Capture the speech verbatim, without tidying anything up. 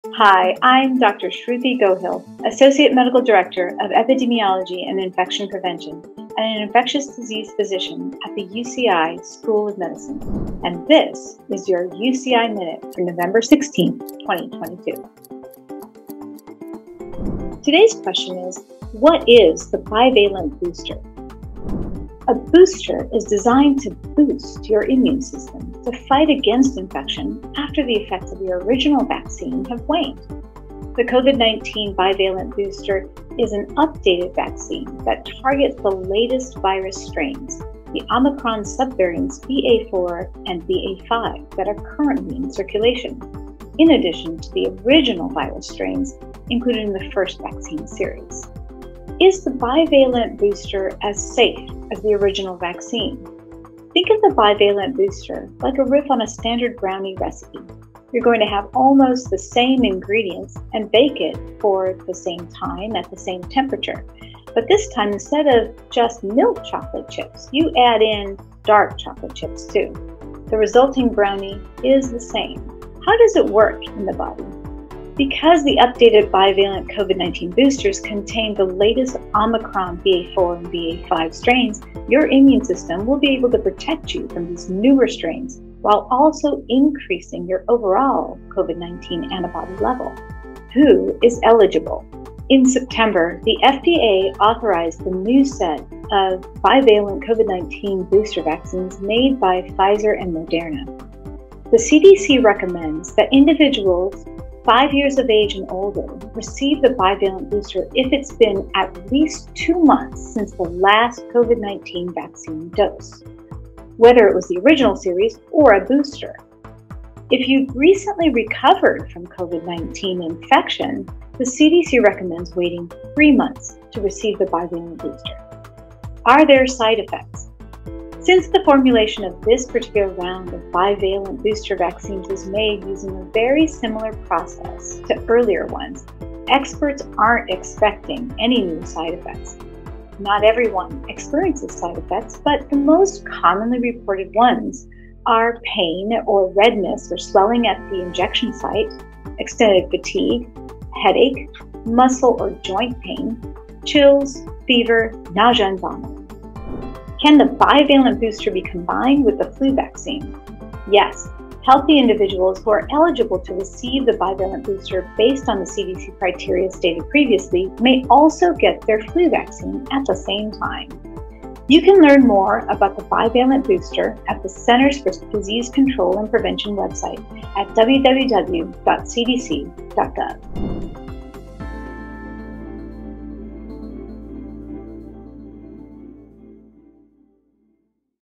Hi, I'm Doctor Shruti Gohil, Associate Medical Director of Epidemiology and Infection Prevention and an infectious disease physician at the U C I School of Medicine. And this is your U C I Minute for November sixteenth, twenty twenty-two. Today's question is, what is the bivalent booster? A booster is designed to boost your immune system to fight against infection after the effects of your original vaccine have waned. The COVID nineteen bivalent booster is an updated vaccine that targets the latest virus strains, the Omicron subvariants B A four and B A five that are currently in circulation, in addition to the original virus strains included in the first vaccine series. Is the bivalent booster as safe as the original vaccine? Think of the bivalent booster like a riff on a standard brownie recipe. You're going to have almost the same ingredients and bake it for the same time at the same temperature. But this time, instead of just milk chocolate chips, you add in dark chocolate chips too. The resulting brownie is the same. How does it work in the body? Because the updated bivalent COVID nineteen boosters contain the latest Omicron B A four and B A five strains, your immune system will be able to protect you from these newer strains while also increasing your overall COVID nineteen antibody level. Who is eligible? In September, the F D A authorized the new set of bivalent COVID nineteen booster vaccines made by Pfizer and Moderna. The C D C recommends that individuals five years of age and older receive the bivalent booster if it's been at least two months since the last COVID nineteen vaccine dose, whether it was the original series or a booster. If you've recently recovered from COVID nineteen infection, the C D C recommends waiting three months to receive the bivalent booster. Are there side effects? Since the formulation of this particular round of bivalent booster vaccines was made using a very similar process to earlier ones, experts aren't expecting any new side effects. Not everyone experiences side effects, but the most commonly reported ones are pain or redness or swelling at the injection site, extended fatigue, headache, muscle or joint pain, chills, fever, nausea, and vomiting. Can the bivalent booster be combined with the flu vaccine? Yes. Healthy individuals who are eligible to receive the bivalent booster based on the C D C criteria stated previously may also get their flu vaccine at the same time. You can learn more about the bivalent booster at the Centers for Disease Control and Prevention website at w w w dot c d c dot gov.